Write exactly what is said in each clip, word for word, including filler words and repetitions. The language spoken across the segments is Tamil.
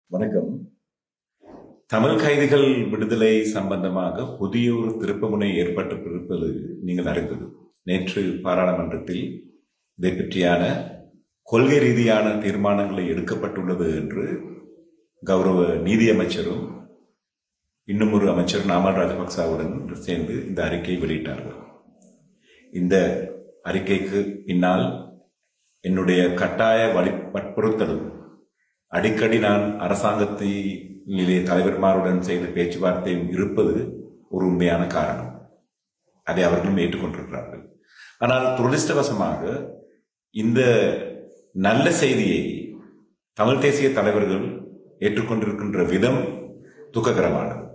வணக்கம். தமிழ் கைதிகள் விடுதலை சம்பந்தமாக புதிய ஒரு திருப்புமுனை ஏற்பட்டிருப்பது நீங்கள் அறிந்தது. நேற்று பாராளுமன்றத்தில் இதை பற்றியான கொள்கை ரீதியான தீர்மானங்களை எடுக்கப்பட்டுள்ளது என்று கௌரவ நீதி அமைச்சரும் இன்னும் ஒரு அமைச்சர் நாமல் ராஜபக்சாவுடன் சேர்ந்து இந்த அறிக்கையை வெளியிட்டார்கள். இந்த அறிக்கைக்கு பின்னால் என்னுடைய கட்டாய வழி வற்புறுத்தலும் அடிக்கடி நான் அரசாங்கத்திலே தலைவர்மாருடன் செய்த பேச்சுவார்த்தையும் இருப்பது ஒரு உண்மையான காரணம். அதை அவர்களும் ஏற்றுக்கொண்டிருக்கிறார்கள். ஆனால் துரதிர்ஷ்டவசமாக இந்த நல்ல செய்தியை தமிழ் தேசிய தலைவர்கள் ஏற்றுக்கொண்டிருக்கின்ற விதம் துக்ககரமானது.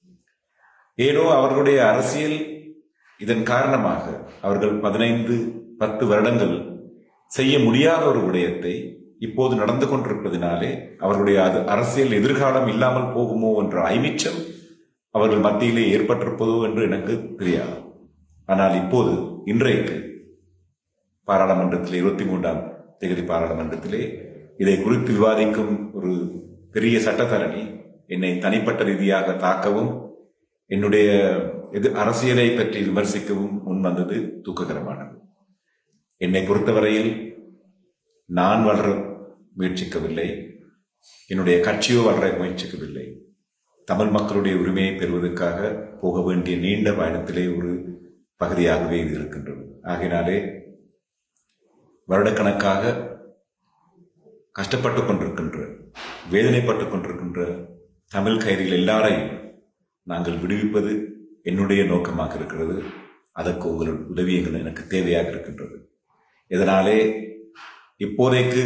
ஏனோ அவர்களுடைய அரசியல் இதன் காரணமாக அவர்கள் பதினைந்து பத்து வருடங்கள் செய்ய முடியாத ஒரு விடயத்தை இப்போது நடந்து கொண்டிருப்பதினாலே அவர்களுடைய அது அரசியல் எதிர்காலம் இல்லாமல் போகுமோ என்ற ஐமிச்சம் அவர்கள் மத்தியிலே ஏற்பட்டிருப்பதோ என்று எனக்கு தெரியாது. ஆனால் இப்போது இன்றைக்கு பாராளுமன்றத்திலே இருபத்தி மூன்றாம் தேதி பாராளுமன்றத்திலே இதை குறித்து விவாதிக்கும் ஒரு பெரிய சட்டத்தரணி என்னை தனிப்பட்ட ரீதியாக தாக்கவும் என்னுடைய எது அரசியலை பற்றி விமர்சிக்கவும் முன்வந்தது துக்ககரமானது. என்னை பொறுத்தவரையில் நான் வளர முயற்சிக்கவில்லை, என்னுடைய கட்சியோ வளர முயற்சிக்கவில்லை. தமிழ் மக்களுடைய உரிமையை பெறுவதற்காக போக வேண்டிய நீண்ட பயணத்திலே ஒரு பகுதியாகவே இது இருக்கின்றது. ஆகையினாலே வருடக்கணக்காக கஷ்டப்பட்டுக் கொண்டிருக்கின்ற வேதனைப்பட்டுக் கொண்டிருக்கின்ற தமிழ் கைதிகள் எல்லாரையும் நாங்கள் விடுவிப்பது என்னுடைய நோக்கமாக இருக்கிறது. அதற்கு உங்கள் உதவி எங்கள் எனக்கு தேவையாக இருக்கின்றது. இதனாலே இப்போதைக்கு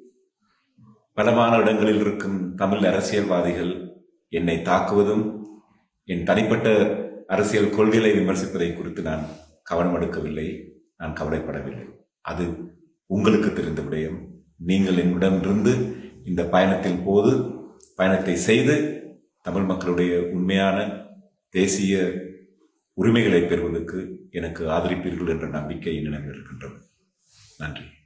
பலமான இடங்களில் இருக்கும் தமிழ் அரசியல்வாதிகள் என்னை தாக்குவதும் என் தனிப்பட்ட அரசியல் கொள்கைகளை விமர்சிப்பதை குறித்து நான் கவனம் எடுக்கவில்லை, நான் கவலைப்படவில்லை. அது உங்களுக்கு தெரிந்த விடயம். நீங்கள் என்னிடமிருந்து இந்த பயணத்தின் போது பயணத்தை செய்து தமிழ் மக்களுடைய உண்மையான தேசிய உரிமைகளை பெறுவதற்கு எனக்கு ஆதரிப்பீர்கள் என்ற நம்பிக்கை என்னிடம் இருக்கின்றது. நன்றி.